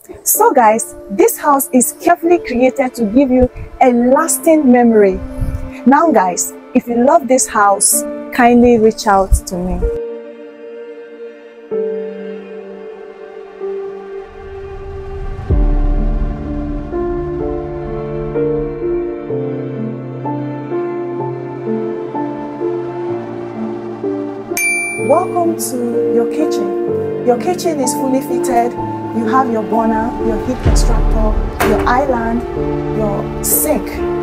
So guys, this house is carefully created to give you a lasting memory. Now guys, if you love this house, kindly reach out to me. Welcome to your kitchen. Your kitchen is fully fitted. You have your burner, your heat extractor, your island, your sink,